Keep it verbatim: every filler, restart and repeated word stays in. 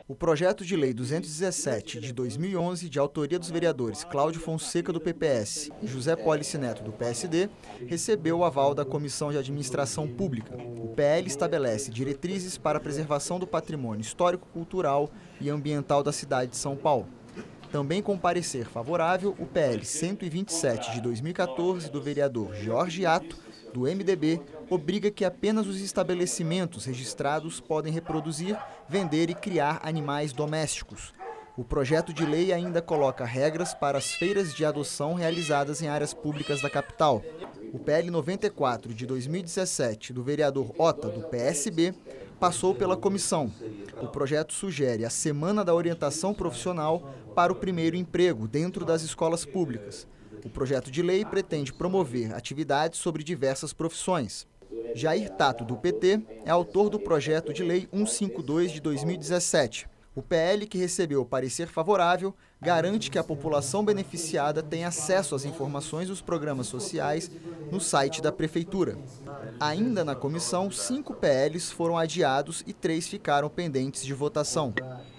O projeto de lei duzentos e dezessete, de dois mil e onze, de autoria dos vereadores Cláudio Fonseca, do P P S, e José Polici Neto, do P S D, recebeu o aval da Comissão de Administração Pública. O P L estabelece diretrizes para a preservação do patrimônio histórico-cultural e ambiental da cidade de São Paulo. Também com parecer favorável, o P L cento e vinte e sete, de dois mil e quatorze, do vereador Jorge Atto, do M D B, obriga que apenas os estabelecimentos registrados podem reproduzir, vender e criar animais domésticos. O projeto de lei ainda coloca regras para as feiras de adoção realizadas em áreas públicas da capital. O P L noventa e quatro, de dois mil e dezessete, do vereador Ota, do P S B, passou pela comissão. O projeto sugere a Semana da Orientação Profissional para o primeiro emprego dentro das escolas públicas. O projeto de lei pretende promover atividades sobre diversas profissões. Jair Tato, do P T, é autor do projeto de lei cento e cinquenta e dois, de dois mil e dezessete. O P L, que recebeu parecer favorável, garante que a população beneficiada tem acesso às informações dos programas sociais no site da Prefeitura. Ainda na comissão, cinco P Ls foram adiados e três ficaram pendentes de votação.